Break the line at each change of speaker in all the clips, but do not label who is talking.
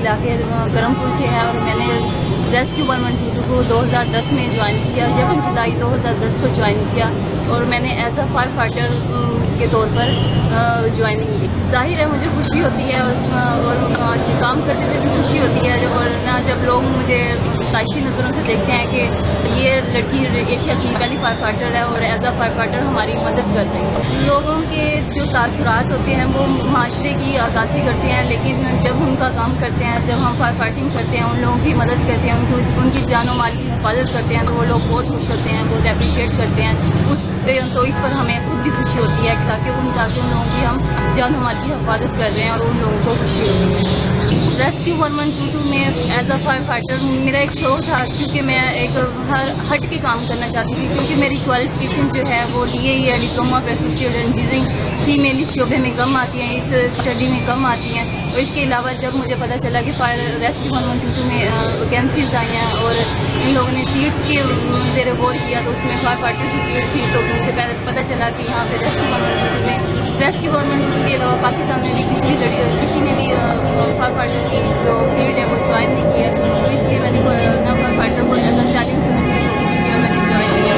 इलाके करमपुर से है और मैंने रेस्क्यू 112 को 2010 में ज्वाइन किया। 11 जुलाई 2010 को ज्वाइन किया और मैंने एज अ फायर फाइटर के तौर पर ज्वाइनिंग की। जाहिर है मुझे खुशी होती है और ये काम करते हुए भी खुशी होती है और ना जब लोग मुझे ताशी नज़रों से देखते हैं कि ये लड़की एशिया की पहली फायर फाइटर है और एज अ फायर फाइटर हमारी मदद कर रही है। लोगों के जो तासुरात होते हैं वो माशरे की अक्कासी करते हैं, लेकिन जब उनका काम करते हैं, जब हम फायर फाइटिंग करते हैं, उन लोगों की मदद करते हैं, उनकी जानो माल की हिफाजत करते हैं तो वो लोग बहुत खुश होते हैं, बहुत अप्रिशिएट करते हैं। तो इस पर हमें खुद भी खुशी होती है ताकि उन लोगों की हम जानो माल की हिफाजत कर रहे हैं और उन लोगों को खुशी होती है। रेस्क्यू 1122 में एज अ फायर फाइटर मेरा एक शौक था क्योंकि मैं एक हट के काम करना चाहती थी, क्योंकि मेरी क्वालिफिकेशन जो है वो लिए ही है diploma of associate engineering female इस शोबे में कम आती हैं, इस स्टडी में कम आती हैं। और इसके अलावा जब मुझे पता चला कि फायर रेस्क्यू 1122 में वैकेंसीज आई हैं और इन लोगों ने सीट्स के ज़ेरे गौर किया तो उसमें फायर फाइटर की सीट थी, तो मुझे पता चला कि यहाँ पे रेस्क्यू 112 के अलावा पाकिस्तान में भी किसी ने भी फायर फाइटर की जो फील्ड है वो ज्वाइन नहीं की है, तो इसलिए मैंने फायर फाइटर को एज अ चैलेंज समझ के मैंने ज्वाइन किया।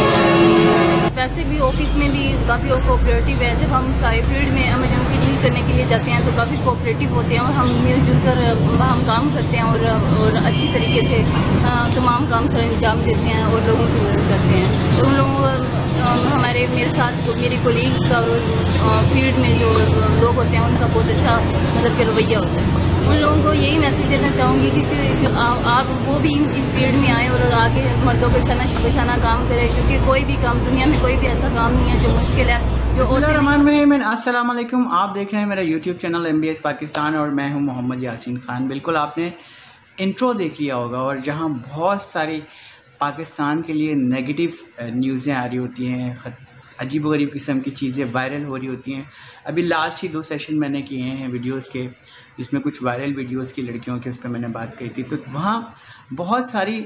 वैसे भी ऑफिस में भी काफ़ी कोऑपरेटिव है। जब हम फायर फील्ड में एमरजेंसी डील करने के लिए जाते हैं तो काफ़ी कोऑपरेटिव होते हैं और हम मिलजुल कर हम काम करते हैं और अच्छी तरीके से तमाम काम सर अंजाम देते हैं और लोगों की मदद करते हैं। तो उन लोगों मेरे साथ जो मेरे कोलीग्स का और फील्ड में जो लोग होते हैं उनका बहुत अच्छा मतलब कि रवैया होता है। उन लोगों को यही मैसेज देना चाहूँगी कि आप वो भी इस फील्ड में आए और आगे मर्दों को शाना काम करें, क्योंकि कोई भी काम दुनिया में कोई भी ऐसा काम नहीं है जो मुश्किल है।
अस्सलाम वालेकुम, आप देख रहे हैं मेरा यूट्यूब चैनल MBS पाकिस्तान और मैं हूं मोहम्मद यासीन खान। बिल्कुल आपने इंट्रो देख लिया होगा और जहां बहुत सारी पाकिस्तान के लिए नेगेटिव न्यूज़ें आ रही होती हैं, अजीब गरीब किस्म की चीज़ें वायरल हो रही होती हैं। अभी लास्ट ही 2 सेशन मैंने किए हैं वीडियोस के, जिसमें कुछ वायरल वीडियोस की लड़कियों के उस पर मैंने बात कही थी। तो वहाँ बहुत सारी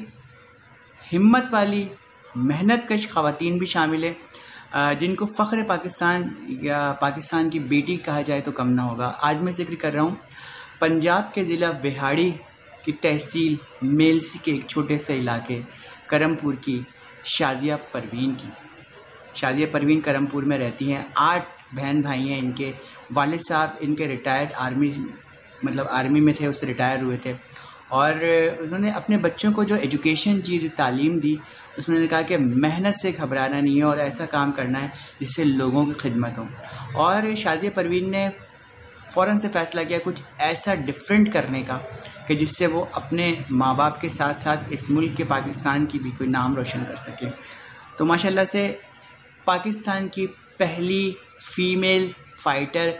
हिम्मत वाली मेहनतकश ख़वातीन भी शामिल है जिनको फ़ख्र पाकिस्तान या पाकिस्तान की बेटी कहा जाए तो कम ना होगा। आज मैं जिक्र कर रहा हूँ पंजाब के ज़िला बिहाड़ी की तहसील मेलसी के एक छोटे से इलाके करमपुर की शाजिया परवीन की। शाजिया परवीन करमपुर में रहती हैं। 8 बहन भाई हैं इनके। वालिद साहब इनके रिटायर्ड आर्मी में थे, उससे रिटायर हुए थे और उन्होंने अपने बच्चों को जो एजुकेशन दी, तालीम दी, उसमें उन्होंने कहा कि मेहनत से घबराना नहीं है और ऐसा काम करना है जिससे लोगों की खिदमत हो। और शाजिया परवीन ने फ़ौरन से फ़ैसला किया कुछ ऐसा डिफरेंट करने का कि जिससे वो अपने माँ बाप के साथ साथ इस मुल्क के पाकिस्तान की भी कोई नाम रोशन कर सके। तो माशाल्लाह से पाकिस्तान की पहली फ़ीमेल फाइटर,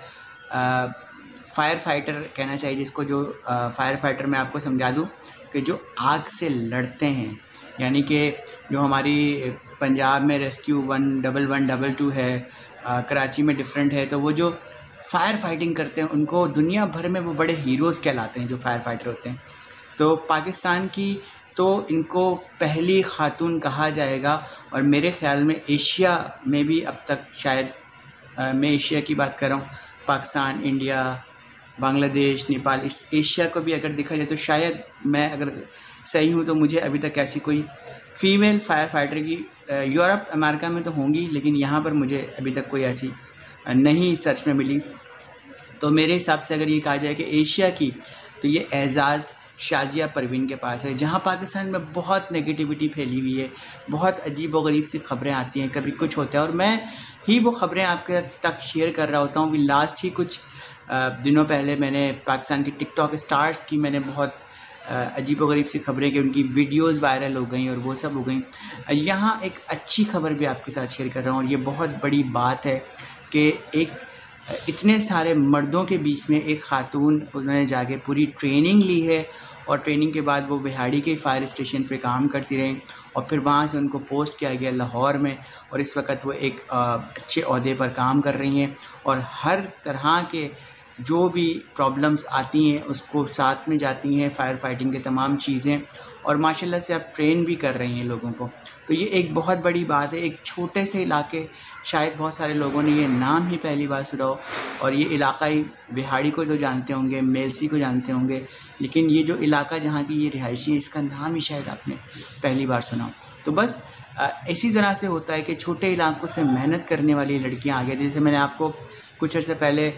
फायर फाइटर कहना चाहिए जिसको, जो फायर फाइटर मैं आपको समझा दूं कि जो आग से लड़ते हैं, यानी कि जो हमारी पंजाब में रेस्क्यू 11122 है, कराची में डिफरेंट है, तो वो जो फायर फाइटिंग करते हैं उनको दुनिया भर में वो बड़े हीरोज़ कहलाते हैं जो फायर फाइटर होते हैं। तो पाकिस्तान की तो इनको पहली खातून कहा जाएगा और मेरे ख़्याल में एशिया में भी अब तक शायद, मैं एशिया की बात कर रहा हूँ, पाकिस्तान, इंडिया, बांग्लादेश, नेपाल, इस एशिया को भी अगर देखा जाए तो शायद मैं अगर सही हूँ तो मुझे अभी तक ऐसी कोई फ़ीमेल फायर फाइटर की, यूरोप अमेरिका में तो होंगी लेकिन यहाँ पर मुझे अभी तक कोई ऐसी नहीं सर्च में मिली। तो मेरे हिसाब से अगर ये कहा जाए कि एशिया की, तो ये एजाज़ शाजिया परवीन के पास है। जहाँ पाकिस्तान में बहुत नेगेटिविटी फैली हुई है, बहुत अजीब व गरीब सी खबरें आती हैं, कभी कुछ होता है और मैं ही वो खबरें आपके तक शेयर कर रहा होता हूँ। अभी लास्ट ही कुछ दिनों पहले मैंने पाकिस्तान की टिकटॉक स्टार्स की मैंने बहुत अजीब व गरीब सी खबरें कि उनकी वीडियोस वायरल हो गई और वो सब हो गई। यहाँ एक अच्छी खबर भी आपके साथ शेयर कर रहा हूँ और ये बहुत बड़ी बात है कि एक इतने सारे मर्दों के बीच में एक खातून, उन्होंने जाके पूरी ट्रेनिंग ली है और ट्रेनिंग के बाद वो बिहाड़ी के फायर स्टेशन पे काम करती रहीं और फिर वहाँ से उनको पोस्ट किया गया लाहौर में और इस वक्त वो एक अच्छे ओहदे पर काम कर रही हैं और हर तरह के जो भी प्रॉब्लम्स आती हैं उसको साथ में जाती हैं, फायर फाइटिंग के तमाम चीज़ें, और माशाल्लाह से आप ट्रेन भी कर रही हैं लोगों को। तो ये एक बहुत बड़ी बात है। एक छोटे से इलाके, शायद बहुत सारे लोगों ने ये नाम ही पहली बार सुना हो, और ये इलाका ही बिहाड़ी को तो जानते होंगे, मेलसी को जानते होंगे, लेकिन ये जो इलाका जहाँ की ये रिहायशी है इसका नाम ही शायद आपने पहली बार सुना हो। तो बस इसी तरह से होता है कि छोटे इलाकों से मेहनत करने वाली लड़कियाँ आगे, जैसे मैंने आपको कुछ अर्से पहले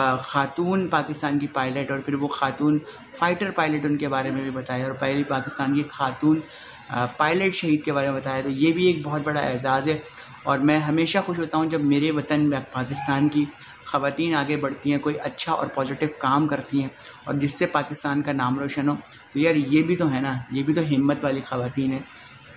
खातून पाकिस्तान की पायलट और फिर वो खातून फ़ाइटर पायलट उनके बारे में भी बताया, और पहली पाकिस्तान की खातून पायलट शहीद के बारे में बताया। तो ये भी एक बहुत बड़ा एज़ाज़ है, और मैं हमेशा खुश होता हूँ जब मेरे वतन पाकिस्तान की ख़वातीन आगे बढ़ती हैं, कोई अच्छा और पॉजिटिव काम करती हैं और जिससे पाकिस्तान का नाम रोशन हो। तो यार ये भी तो है ना, ये भी तो हिम्मत वाली ख़वातीन है।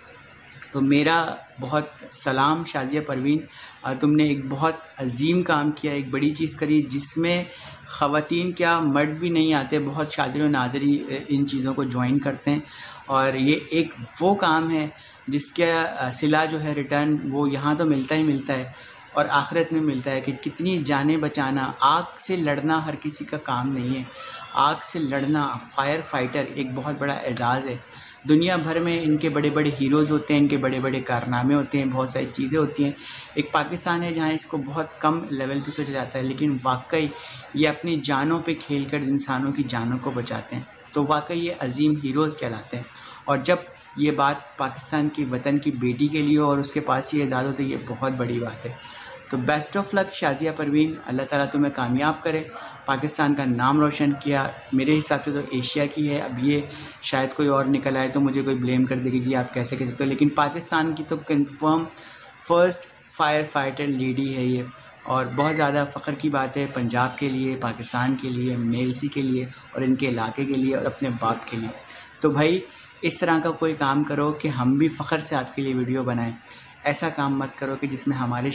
तो मेरा बहुत सलाम शाजिया परवीन, तुमने एक बहुत अजीम काम किया, एक बड़ी चीज़ करी जिसमें ख़वातीन क्या मर्द भी नहीं आते, बहुत शादिर और नादरी इन चीज़ों को ज्वाइन करते हैं, और ये एक वो काम है जिसका सिला जो है रिटर्न वो यहाँ तो मिलता ही मिलता है और आखिरत में मिलता है कि कितनी जानें बचाना। आग से लड़ना हर किसी का काम नहीं है, आग से लड़ना, फायर फाइटर एक बहुत बड़ा एजाज़ है। दुनिया भर में इनके बड़े बड़े हीरोज़ होते हैं, इनके बड़े बड़े कारनामे होते हैं, बहुत सारी चीज़ें होती हैं। एक पाकिस्तान है जहाँ इसको बहुत कम लेवल पे सोचा जाता है, लेकिन वाकई ये अपनी जानों पे खेलकर इंसानों की जानों को बचाते हैं। तो वाकई ये अजीम हीरोज़ कहलाते हैं। और जब ये बात पाकिस्तान की वतन की बेटी के लिए हो और उसके पास ये एजाज़ हो तो ये बहुत बड़ी बात है। तो best of luck Shazia Parveen, Allah ताला तुम्हें कामयाब करे। पाकिस्तान का नाम रोशन किया, मेरे हिसाब से तो एशिया की है। अब ये शायद कोई और निकल आए तो मुझे कोई ब्लेम कर देगी जी आप कैसे कह सकते हो, लेकिन पाकिस्तान की तो confirm first fire fighter lady है ये, और बहुत ज़्यादा फ़ख्र की बात है पंजाब के लिए, पाकिस्तान के लिए, मेलसी के लिए और इनके इलाके के लिए और अपने बाप के लिए। तो भाई इस तरह का कोई काम करो कि हम भी फ़ख्र से आपके लिए वीडियो बनाएं। ऐसा काम मत करो कि जिसमें हमारे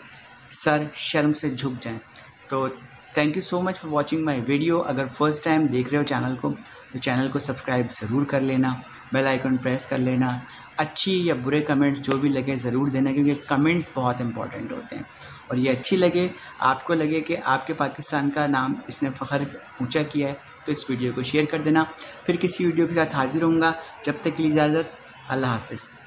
सर शर्म से झुक जाएं। तो thank you so much for watching my video. अगर फर्स्ट टाइम देख रहे हो चैनल को तो चैनल को सब्सक्राइब ज़रूर कर लेना, बेल आइकन प्रेस कर लेना। अच्छी या बुरे कमेंट्स जो भी लगे ज़रूर देना, क्योंकि कमेंट्स बहुत इंपॉर्टेंट होते हैं। और ये अच्छी लगे, आपको लगे कि आपके पाकिस्तान का नाम इसने फ़ख्र ऊँचा किया है, तो इस वीडियो को शेयर कर देना। फिर किसी वीडियो के साथ हाजिर होऊंगा, जब तक के लिए इजाज़त, अल्लाह हाफ़िज़।